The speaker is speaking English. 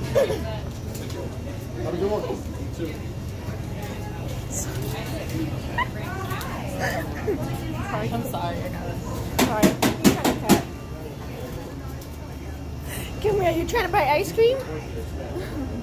Have a good one. Sorry. I'm sorry. I got it. Sorry. You got a cat. Come here. You trying to buy ice cream?